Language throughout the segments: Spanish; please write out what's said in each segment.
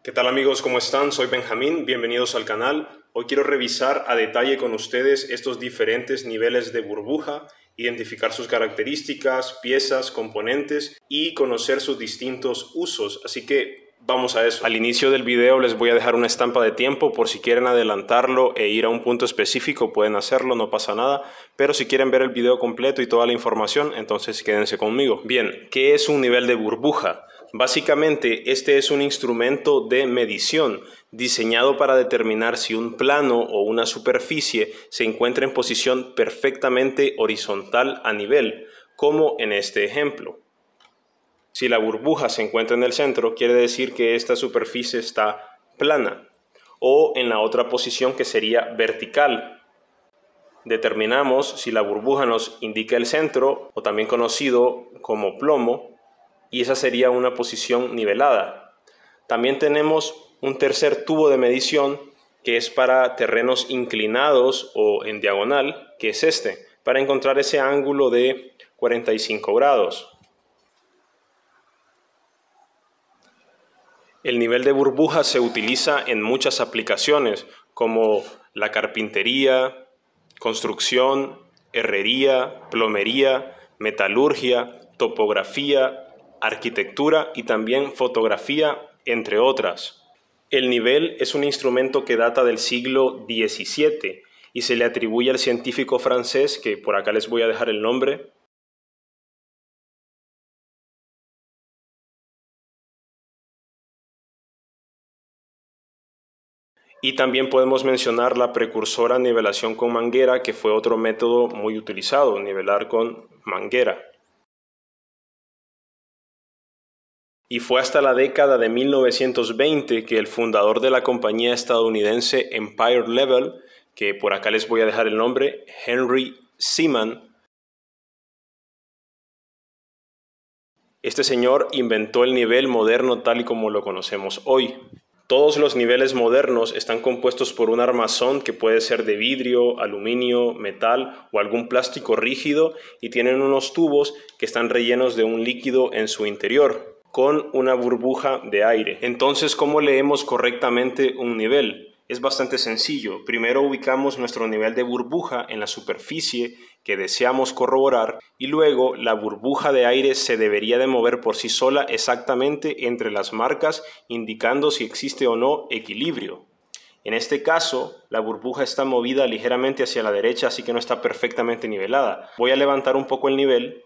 ¿Qué tal amigos? ¿Cómo están? Soy Benjamín, bienvenidos al canal. Hoy quiero revisar a detalle con ustedes estos diferentes niveles de burbuja, identificar sus características, piezas, componentes y conocer sus distintos usos. Así que vamos a eso. Al inicio del video les voy a dejar una estampa de tiempo por si quieren adelantarlo e ir a un punto específico, pueden hacerlo, no pasa nada. Pero si quieren ver el video completo y toda la información, entonces quédense conmigo. Bien, ¿qué es un nivel de burbuja? Básicamente, este es un instrumento de medición diseñado para determinar si un plano o una superficie se encuentra en posición perfectamente horizontal a nivel, como en este ejemplo. Si la burbuja se encuentra en el centro, quiere decir que esta superficie está plana, o en la otra posición que sería vertical. Determinamos si la burbuja nos indica el centro, o también conocido como plomo, y esa sería una posición nivelada. También tenemos un tercer tubo de medición que es para terrenos inclinados o en diagonal, que es este, para encontrar ese ángulo de 45 grados. El nivel de burbuja se utiliza en muchas aplicaciones como la carpintería, construcción, herrería, plomería, metalurgia, topografía, arquitectura y también fotografía, entre otras. El nivel es un instrumento que data del siglo XVII y se le atribuye al científico francés, que por acá les voy a dejar el nombre, y también podemos mencionar la precursora nivelación con manguera, que fue otro método muy utilizado, nivelar con manguera. Y fue hasta la década de 1920 que el fundador de la compañía estadounidense Empire Level, que por acá les voy a dejar el nombre, Henry Seaman, este señor inventó el nivel moderno tal y como lo conocemos hoy. Todos los niveles modernos están compuestos por un armazón que puede ser de vidrio, aluminio, metal o algún plástico rígido y tienen unos tubos que están rellenos de un líquido en su interior, con una burbuja de aire. Entonces, ¿cómo leemos correctamente un nivel? Es bastante sencillo. Primero ubicamos nuestro nivel de burbuja en la superficie que deseamos corroborar y luego la burbuja de aire se debería de mover por sí sola exactamente entre las marcas, indicando si existe o no equilibrio. En este caso, la burbuja está movida ligeramente hacia la derecha, así que no está perfectamente nivelada. Voy a levantar un poco el nivel.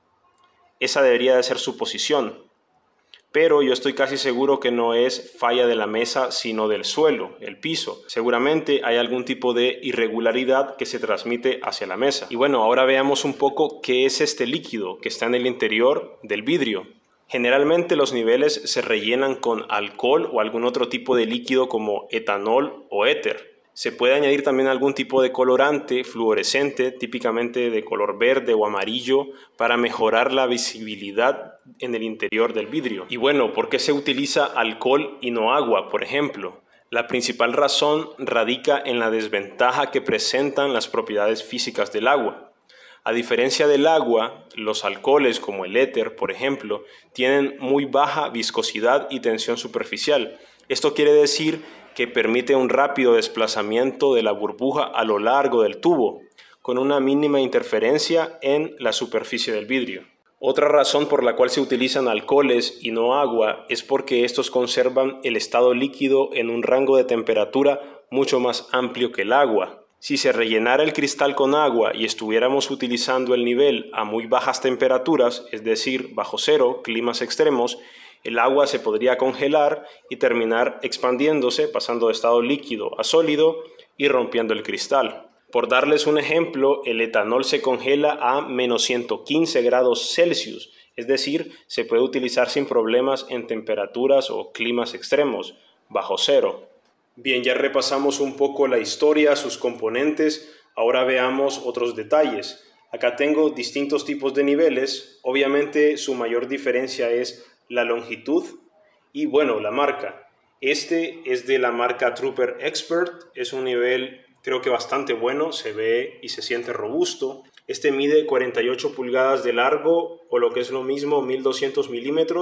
Esa debería de ser su posición. Pero yo estoy casi seguro que no es falla de la mesa, sino del suelo, el piso. Seguramente hay algún tipo de irregularidad que se transmite hacia la mesa. Y bueno, ahora veamos un poco qué es este líquido que está en el interior del vidrio. Generalmente los niveles se rellenan con alcohol o algún otro tipo de líquido como etanol o éter. Se puede añadir también algún tipo de colorante fluorescente, típicamente de color verde o amarillo, para mejorar la visibilidad en el interior del vidrio. Y bueno, ¿por qué se utiliza alcohol y no agua, por ejemplo? La principal razón radica en la desventaja que presentan las propiedades físicas del agua. A diferencia del agua, los alcoholes como el éter, por ejemplo, tienen muy baja viscosidad y tensión superficial. Esto quiere decir que permite un rápido desplazamiento de la burbuja a lo largo del tubo, con una mínima interferencia en la superficie del vidrio. Otra razón por la cual se utilizan alcoholes y no agua es porque estos conservan el estado líquido en un rango de temperatura mucho más amplio que el agua. Si se rellenara el cristal con agua y estuviéramos utilizando el nivel a muy bajas temperaturas, es decir, bajo cero, climas extremos, el agua se podría congelar y terminar expandiéndose, pasando de estado líquido a sólido y rompiendo el cristal. Por darles un ejemplo, el etanol se congela a menos 115 grados Celsius, es decir, se puede utilizar sin problemas en temperaturas o climas extremos, bajo cero. Bien, ya repasamos un poco la historia, sus componentes, ahora veamos otros detalles. Acá tengo distintos tipos de niveles, obviamente su mayor diferencia es la longitud y bueno, la marca. Este es de la marca Trooper Expert, es un nivel creo que bastante bueno, se ve y se siente robusto. Este mide 48 pulgadas de largo o lo que es lo mismo 1200 milímetros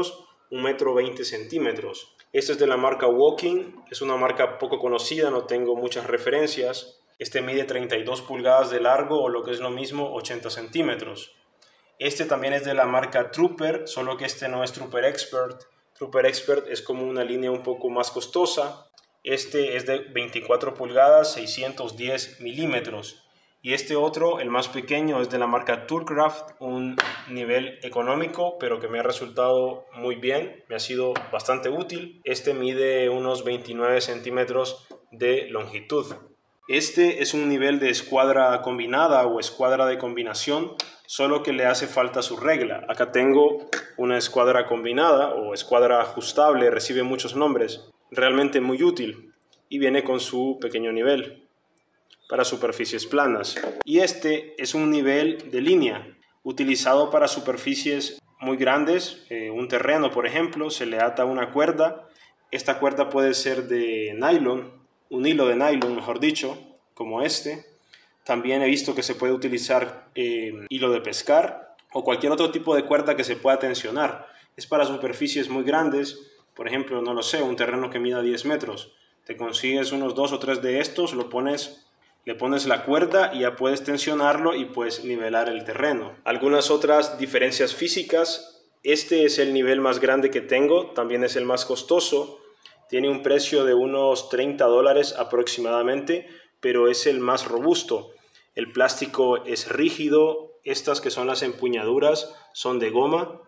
1,20 m. Este es de la marca Walking, es una marca poco conocida, no tengo muchas referencias. Este mide 32 pulgadas de largo o lo que es lo mismo 80 centímetros. Este también es de la marca Trooper, solo que este no es Trooper Expert. Trooper Expert es como una línea un poco más costosa. Este es de 24 pulgadas, 610 milímetros. Y este otro, el más pequeño, es de la marca Tourcraft, un nivel económico, pero que me ha resultado muy bien, me ha sido bastante útil. Este mide unos 29 centímetros de longitud. Este es un nivel de escuadra combinada o escuadra de combinación, solo que le hace falta su regla. Acá tengo una escuadra combinada o escuadra ajustable, recibe muchos nombres, realmente muy útil y viene con su pequeño nivel para superficies planas. Y este es un nivel de línea utilizado para superficies muy grandes, un terreno por ejemplo, se le ata una cuerda. Esta cuerda puede ser de nylon, un hilo de nylon mejor dicho, como este. También he visto que se puede utilizar hilo de pescar o cualquier otro tipo de cuerda que se pueda tensionar. Es para superficies muy grandes, por ejemplo, no lo sé, un terreno que mida 10 metros. Te consigues unos 2 o 3 de estos, le pones la cuerda y ya puedes tensionarlo y puedes nivelar el terreno. Algunas otras diferencias físicas. Este es el nivel más grande que tengo, también es el más costoso. Tiene un precio de unos $30 aproximadamente, pero es el más robusto. El plástico es rígido, estas que son las empuñaduras son de goma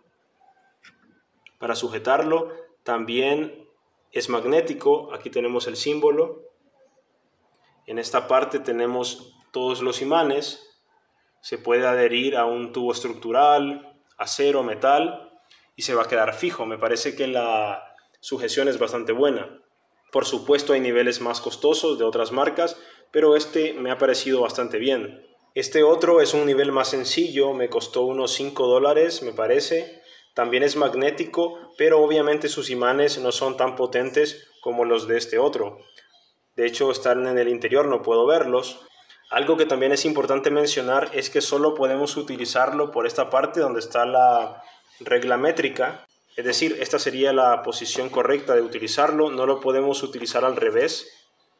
para sujetarlo. También es magnético, aquí tenemos el símbolo. En esta parte tenemos todos los imanes, se puede adherir a un tubo estructural, acero, metal y se va a quedar fijo. Me parece que la sujeción es bastante buena. Por supuesto hay niveles más costosos de otras marcas, pero este me ha parecido bastante bien. Este otro es un nivel más sencillo, me costó unos $5 me parece. También es magnético, pero obviamente sus imanes no son tan potentes como los de este otro. De hecho, están en el interior, no puedo verlos. Algo que también es importante mencionar es que solo podemos utilizarlo por esta parte donde está la regla métrica. Es decir, esta sería la posición correcta de utilizarlo. No lo podemos utilizar al revés,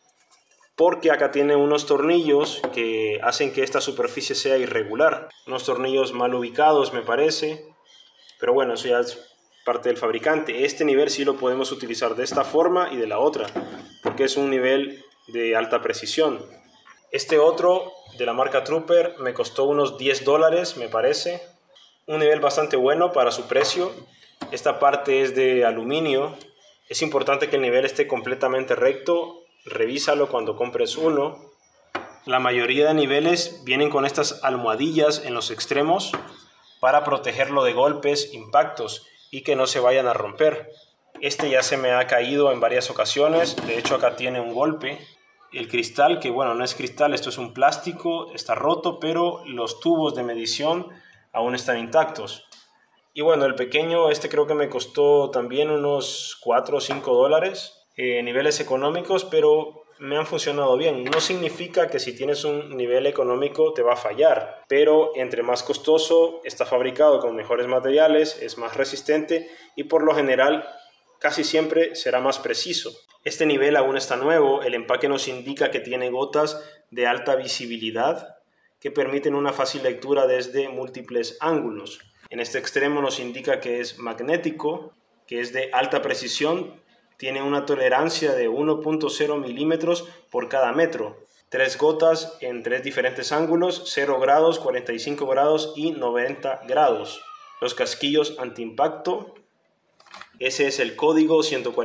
porque acá tiene unos tornillos que hacen que esta superficie sea irregular. Unos tornillos mal ubicados, me parece. Pero bueno, eso ya es parte del fabricante. Este nivel sí lo podemos utilizar de esta forma y de la otra, porque es un nivel de alta precisión. Este otro de la marca Trooper me costó unos $10 me parece. Un nivel bastante bueno para su precio. Esta parte es de aluminio. Es importante que el nivel esté completamente recto. Revísalo cuando compres uno. La mayoría de niveles vienen con estas almohadillas en los extremos para protegerlo de golpes, impactos y que no se vayan a romper. Este ya se me ha caído en varias ocasiones, de hecho acá tiene un golpe. El cristal, que bueno, no es cristal, esto es un plástico, está roto, pero los tubos de medición aún están intactos. Y bueno, el pequeño, este creo que me costó también unos $4 o $5, niveles económicos, pero me han funcionado bien. No significa que si tienes un nivel económico te va a fallar, pero entre más costoso, está fabricado con mejores materiales, es más resistente y por lo general casi siempre será más preciso. Este nivel aún está nuevo, el empaque nos indica que tiene gotas de alta visibilidad que permiten una fácil lectura desde múltiples ángulos. En este extremo nos indica que es magnético, que es de alta precisión. Tiene una tolerancia de 1.0 milímetros por cada metro. 3 gotas en 3 diferentes ángulos, 0 grados, 45 grados y 90 grados. Los casquillos antiimpacto. Ese es el código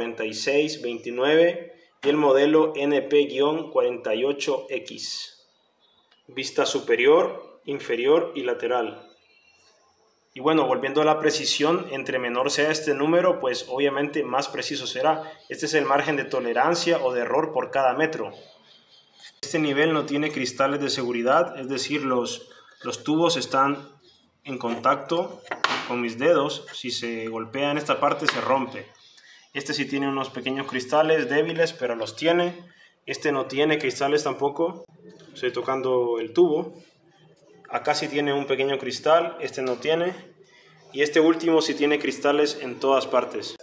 14629 y el modelo NP-48X. Vista superior, inferior y lateral. Y bueno, volviendo a la precisión, entre menor sea este número, pues obviamente más preciso será. Este es el margen de tolerancia o de error por cada metro. Este nivel no tiene cristales de seguridad, es decir, los tubos están en contacto con mis dedos. Si se golpea en esta parte se rompe. Este sí tiene unos pequeños cristales débiles, pero los tiene. Este no tiene cristales tampoco. Estoy tocando el tubo. Acá sí tiene un pequeño cristal, este no tiene. Y este último sí tiene cristales en todas partes.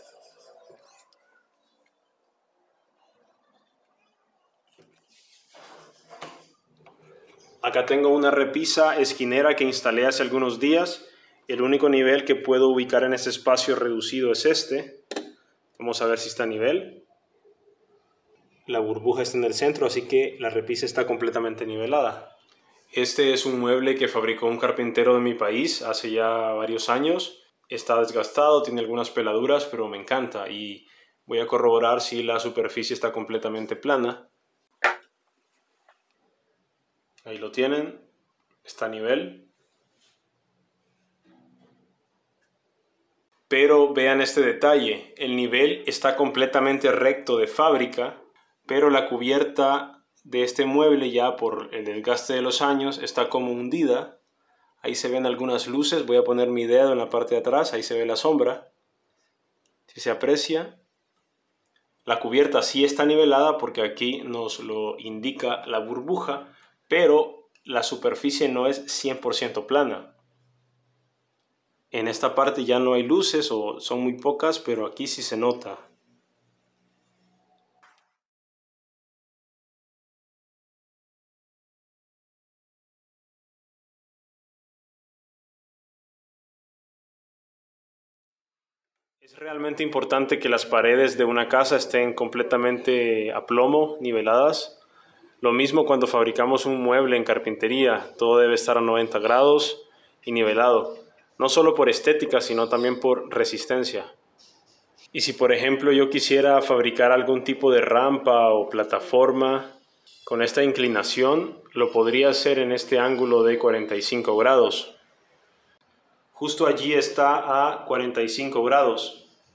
Acá tengo una repisa esquinera que instalé hace algunos días. El único nivel que puedo ubicar en este espacio reducido es este. Vamos a ver si está a nivel. La burbuja está en el centro, así que la repisa está completamente nivelada. Este es un mueble que fabricó un carpintero de mi país hace ya varios años. Está desgastado, tiene algunas peladuras, pero me encanta y voy a corroborar si la superficie está completamente plana. Ahí lo tienen, está a nivel. Pero vean este detalle, el nivel está completamente recto de fábrica, pero la cubierta de este mueble ya por el desgaste de los años está como hundida. Ahí se ven algunas luces, voy a poner mi dedo en la parte de atrás, ahí se ve la sombra. Si se aprecia, la cubierta sí está nivelada porque aquí nos lo indica la burbuja, pero la superficie no es 100% plana. En esta parte ya no hay luces o son muy pocas, pero aquí sí se nota. Es realmente importante que las paredes de una casa estén completamente a plomo, niveladas. Lo mismo cuando fabricamos un mueble en carpintería, todo debe estar a 90 grados y nivelado, no solo por estética, sino también por resistencia. Y si por ejemplo yo quisiera fabricar algún tipo de rampa o plataforma con esta inclinación, lo podría hacer en este ángulo de 45 grados. Justo allí está a 45 grados.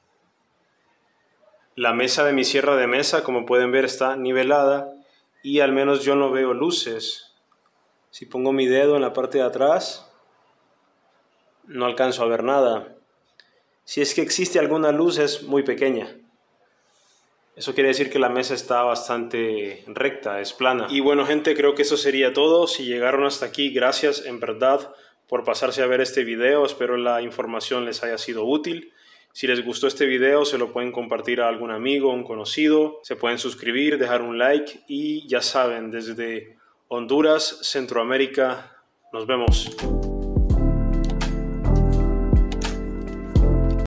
La mesa de mi sierra de mesa, como pueden ver, está nivelada y al menos yo no veo luces. Si pongo mi dedo en la parte de atrás, no alcanzo a ver nada. Si es que existe alguna luz, es muy pequeña. Eso quiere decir que la mesa está bastante recta, es plana. Y bueno, gente, creo que eso sería todo. Si llegaron hasta aquí, gracias en verdad por pasarse a ver este video. Espero la información les haya sido útil. Si les gustó este video, se lo pueden compartir a algún amigo, un conocido. Se pueden suscribir, dejar un like y ya saben, desde Honduras, Centroamérica, nos vemos.